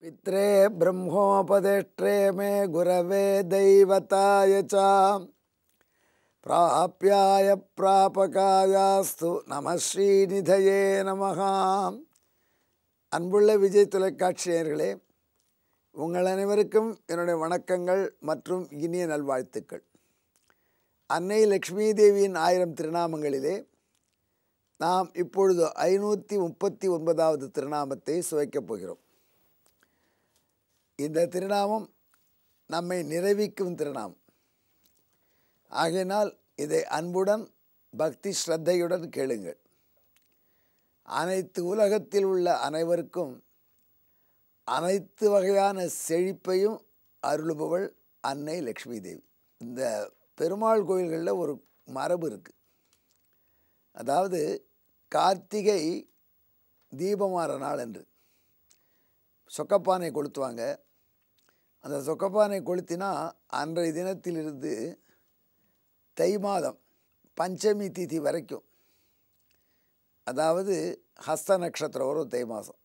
पित्रे ब्रह्मोपदेष्ट्रे मे गुरवे दैवताय च प्राप्याय प्रापकायास्तु नमः श्रीनिधये नमः. அன்புள்ள விஜய் தொலைக்காட்சி நேயர்களே, உங்கள் அனைவருக்கும் என்னுடைய வணக்கங்கள் மற்றும் இனிய நல்வாழ்த்துக்கள். அன்னை லக்ஷ்மி தேவியின் 1000 திருநாமங்களிலே நாம் இப்பொழுது 539வது திருநாமத்தை சுவைக்கப் போகிறோம். இந்த திருநாமம் நம்மை நிறைவிக்கும் திருநாமம். ஆகையினால் இதை அன்புடன் பக்தி ஸ்ரத்தையுடன் கேளுங்கள். அனைத்து உலகத்தில் உள்ள அனைவருக்கும் அனைத்து வகையான செழிப்பையும் அருளுபவள் அன்னை லக்ஷ்மி தேவி. இந்த பெருமாள் கோயில்களில் ஒரு மரபு இருக்குது. அதாவது கார்த்திகை தீபமாற நாள் என்று சொக்கப்பானை கொளுத்துவாங்க. அந்த சொக்கப்பானை கொளுத்தினா அன்றைய தினத்திலிருந்து தை மாதம் பஞ்சமி திதி வரைக்கும், அதாவது ஹஸ்த நட்சத்திரம் வரும் தை மாதம்,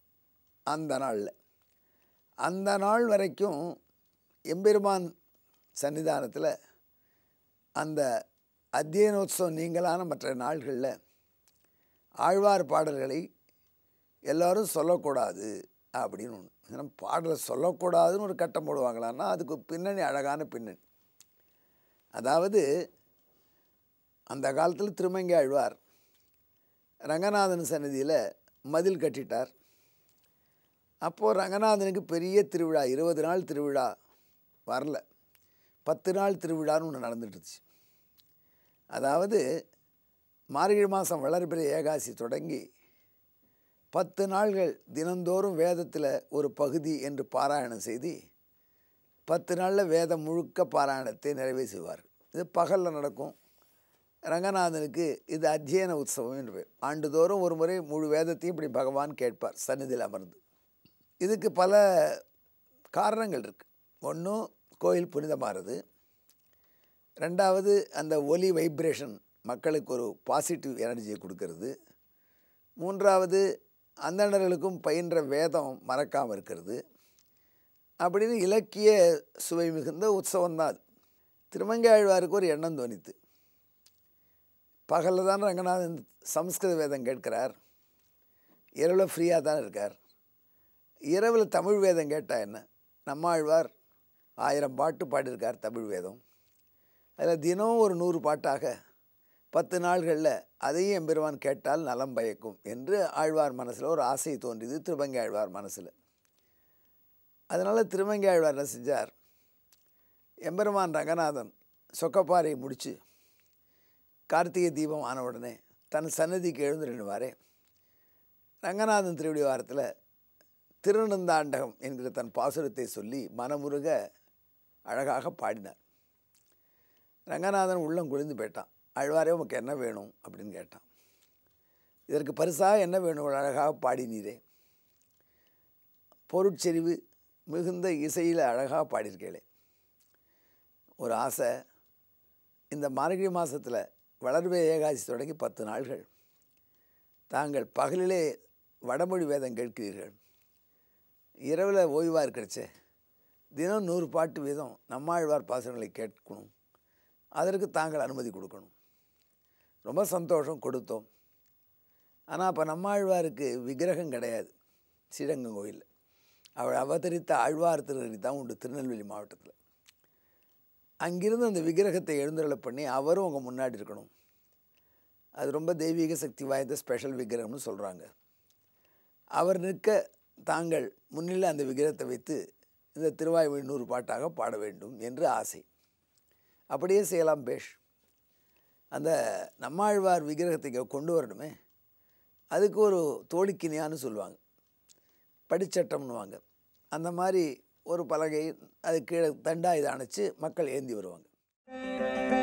அந்த நாள் வரைக்கும் எம்பெருமான் சன்னிதானத்தில் அந்த அத்தியனோத்சவம் நீங்களான மற்ற நாள்களில் ஆழ்வார் பாடல்களை எல்லோரும் சொல்லக்கூடாது அப்படின்னு ஒன்று. ஏன்னா பாடலை சொல்லக்கூடாதுன்னு ஒரு கட்டம் போடுவாங்களான்னா அதுக்கு பின்னணி அழகான பின்னணி. அதாவது அந்த காலத்தில் திருமங்கை ஆழ்வார் ரங்கநாதன் சன்னதியில் மதில் கட்டிட்டார். அப்போது ரங்கநாதனுக்கு பெரிய திருவிழா, 20 நாள் திருவிழா வரல, 10 நாள் திருவிழான்னு ஒன்று நடந்துட்டுருச்சு. அதாவது மார்கழி மாதம் வளர்பிறை ஏகாசி தொடங்கி 10 நாள்கள் தினந்தோறும் வேதத்தில் ஒரு பகுதி என்று பாராயணம் செய்து 10 நாளில் வேதம் முழுக்க பாராயணத்தை நிறைவே செய்வார். இது பகலில் நடக்கும். ரங்கநாதனுக்கு இது அத்தியன உற்சவம் என்று பேர். ஆண்டுதோறும் ஒரு முறை முழு வேதத்தையும் இப்படி பகவான் கேட்பார் சந்நிதியில் அமர்ந்து. இதுக்கு பல காரணங்கள் இருக்குது. ஒன்று, கோயில் புனிதமாகிறது. ரெண்டாவது, அந்த ஒலி வைப்ரேஷன் மக்களுக்கு ஒரு பாசிட்டிவ் எனர்ஜியை கொடுக்கறது. மூன்றாவது, அந்தணர்களுக்கும் பயின்ற வேதம் மறக்காமல் இருக்கிறது. அப்படின்னு இலக்கிய சுவை மிகுந்த உற்சவம்தான் அது. திருமங்கை ஆழ்வாருக்கு ஒரு எண்ணம் தோணித்து. பகலில் தான் ரங்கநாதன் சம்ஸ்கிருத வேதம் கேட்கிறார், இரவில் ஃப்ரீயாக தான் இருக்கார். இரவில் தமிழ் வேதம் கேட்டால் என்ன? நம்ம ஆழ்வார் 1000 பாட்டு பாடியிருக்கார் தமிழ் வேதம். அதில் தினம் ஒரு 100 பாட்டாக 10 நாள்களில் அதையும் எம்பெருமான் கேட்டால் நலம் பயக்கும் என்று ஆழ்வார் மனசில் ஒரு ஆசை தோன்றியது திருமங்கை ஆழ்வார் மனசில். அதனால் திருமங்கை ஆழ்வார் என்ன செஞ்சார், எம்பெருமான் ரங்கநாதன் சொக்கப்பாறை முடித்து கார்த்திகை தீபம் ஆன உடனே தன் சன்னதிக்கு எழுந்து நின்றுவாரே, ரங்கநாதன் திருவிடி வாரத்தில் திருநந்தாண்டகம் என்கிற தன் பாசுரத்தை சொல்லி மனமுருக அழகாக பாடினார். ரங்கநாதன் உள்ளம் குளிர்ந்து போயிட்டான். ஆழ்வாரே உமக்கு என்ன வேணும் அப்படின்னு கேட்டான். இதற்கு பரிசாக என்ன வேணும், அழகாக பாடினீரே, பொருட்செறிவு மிகுந்த இசையில் அழகாக பாடியிருக்கேளே. ஒரு ஆசை, இந்த மார்கழி மாதத்தில் வளர்வே ஏகாசி தொடங்கி 10 நாள்கள் தாங்கள் பகலிலே வடமொழி வேதம் கேட்கிறீர்கள், இரவில் ஓய்வாக இருக்கிறச்சே தினம் 100 பாட்டு வீதம் நம்மாழ்வார் பாசுரங்களை கேட்கணும், அதற்கு தாங்கள் அனுமதி கொடுக்கணும். ரொம்ப சந்தோஷம், கொடுத்தோம். ஆனால் அப்போ நம்மாழ்வாருக்கு விக்கிரகம் கிடையாது ஸ்ரீரங்கம் கோயிலில். அவள் அவதரித்த ஆழ்வார் திருநெறி தான் உண்டு திருநெல்வேலி மாவட்டத்தில். அங்கிருந்து அந்த விக்கிரகத்தை எழுந்தருளை பண்ணி அவரும் உங்கள் முன்னாடி இருக்கணும். அது ரொம்ப தெய்வீக சக்தி வாய்ந்த ஸ்பெஷல் விக்கிரகம்னு சொல்கிறாங்க. அவர் நிற்க தாங்கள் முன்னிலை அந்த விக்கிரகத்தை வைத்து இந்த திருவாய்மொழி 100 பாட்டாக பாட வேண்டும் என்று ஆசை. அப்படியே செய்யலாம் பேஷ். அந்த நம்மாழ்வார் விக்கிரகத்தை கொண்டு வரணுமே, அதுக்கு ஒரு தோழிக்கினியான்னு சொல்லுவாங்க, படிச்சட்டம்னுவாங்க. அந்த மாதிரி ஒரு பலகை அது கீழே தண்டா இதை அணைச்சி மக்கள் ஏந்தி வருவாங்க.